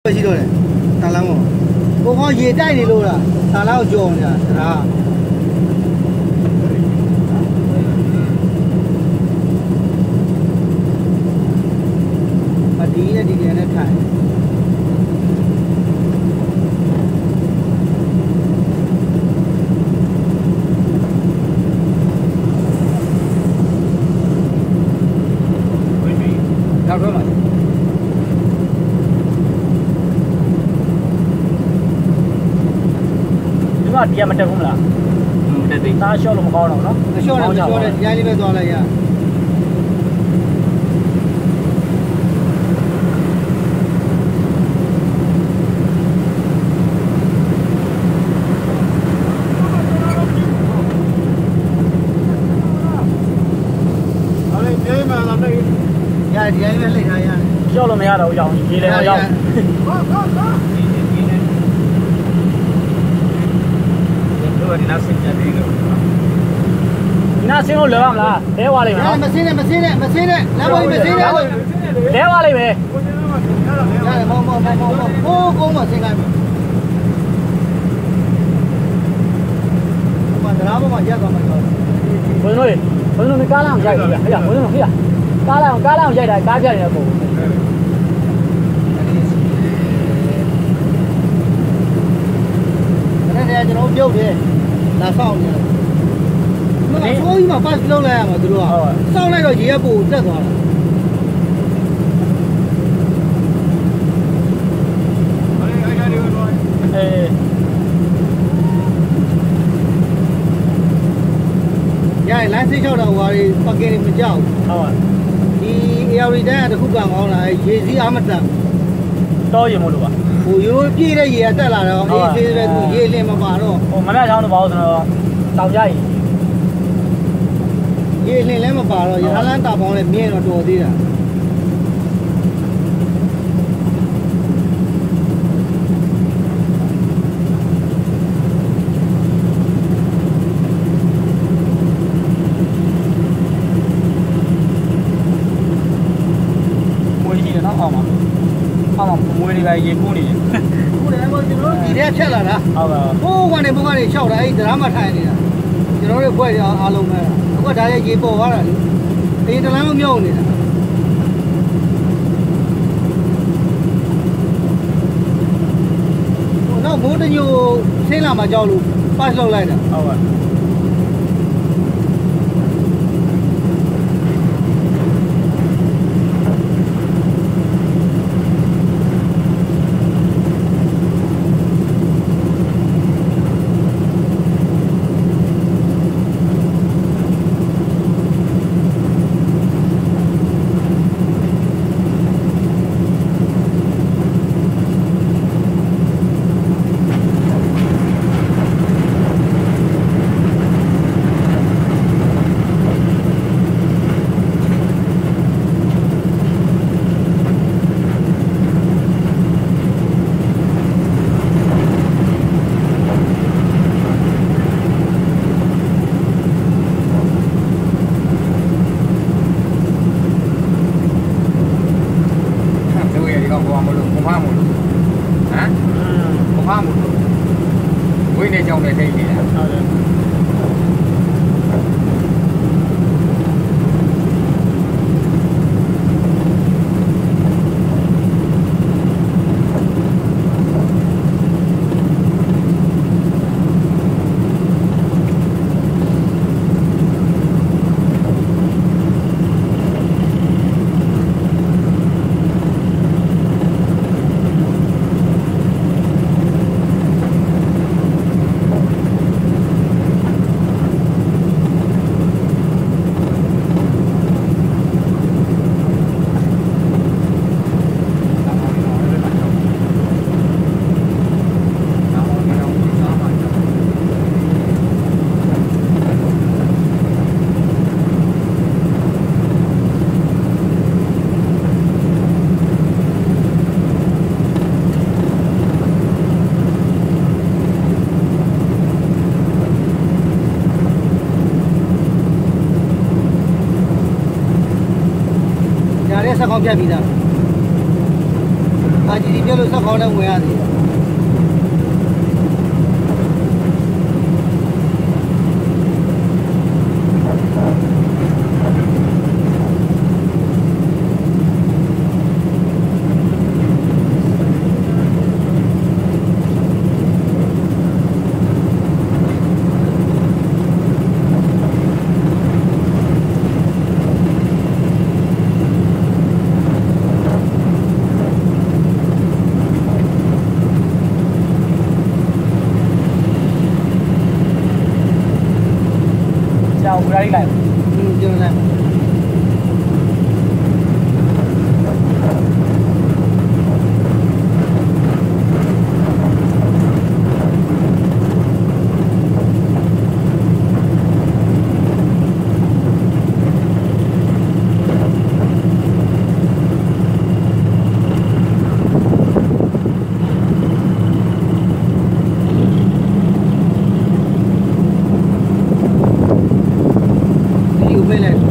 ရှိတော့တယ်တာလန်းကိုကိုကရေတိုက်နေလို့လားတာလန်းကိုကြော်နေတာဒါအဒီနဲ့ဒီနဲ့ထိုင်ရောက်တော့လားဒီကမတက်ဘူးမလားမတက်သေးသားရှော့လို့မကောင်းတော့နော်မရှော့နဲ့မရှော့နဲ့ဒီတိုင်းလေးပဲသွားလိုက်ရဒီတိုင်းပဲလှိတ်ထားရတယ်ရှော့လို့မရတော့ဘူးကြောင်ရေးတယ်ကြောင်ဒီနားဆင်းကြတယ်လို့ဒီနားဆင်းလို့လွယ်ပါမလားလဲသွားလိမ့်မယ်နော်မဆင်းနဲ့လမ်းပေါ်မဆင်းနဲ့လဲသွားလိမ့်မယ်ရတယ်မောင်းဟိုကုန်းမဆင်းခိုင်းမယ်ဟိုတရားပေါ်မှာရက်သွားမှာတော့ဘယ်လိုမကားလာအောင်ရိုက်ပြီဟဲ့ဘယ်လိုဟဲ့ကားလာအောင်ရိုက်တာကားပြနေတဲ့ပုံအဲ့ဒါကျွန်တော်ပြုတ်တယ်လာဆောင်နေတယ်မင်းအစိုးရမှာပတ်လုံးလိုက်ရမှာသူတို့ကစောင့်လိုက်တော့ရေရပို့တက်သွားတာလမ်းစိတ်ချောက်တော့ဟွာတွေပကင်တွေမကြောက်ဟုတ်ပါဒီ ARD တန်းကတခုကကောင်းလာရေစီးအားမတန်တော့ရင်မလို့ပါဟိုရိုးပြည့်တဲ့ရေကတက်လာတော့အေးသေးတယ်သူရေလင်းမပါတော့ဟိုမနက်ချောင်းတော့ပါလို့ဆိုတော့တောင်ကြရင်ရေလင်းလည်းမပါတော့ရဟန်းလန်းတာပေါင်းလည်းမြင်တော့တော်သေးတာမွေးနေပါရေပိုးနေတယ်ပိုးတယ်ကျွန်တော်တို့ဒီထဲဖြတ်လာတာဟုတ်ပါဘူးဘိုးကနေလျှောက်တာအဲ့ဒရာမထိုင်နေတာကျွန်တော်တို့ဘွဲ့ရအားလုံးပဲအခုဒါလည်းရေပေါ်သွားတာလေအေးတလန်းလုံးမြုပ်နေတာဟိုတော့ဘိုးတညိုဆင်းလာမှကြောက်လို့ပတ်လောက်လိုက်တာဟုတ်ပါဝိနေကြောင်းနဲ့ထိတ်နေတာဟုတ်တယ်ဆက်ကောင်းပြတ်ပြီးသား။အာကြီးပြောလို့ဆက်ခေါင်းနဲ့ဝင်ရသေးတယ်ဘူရာလေးလိုက်ကျုံလိုက်ပေးလိုက်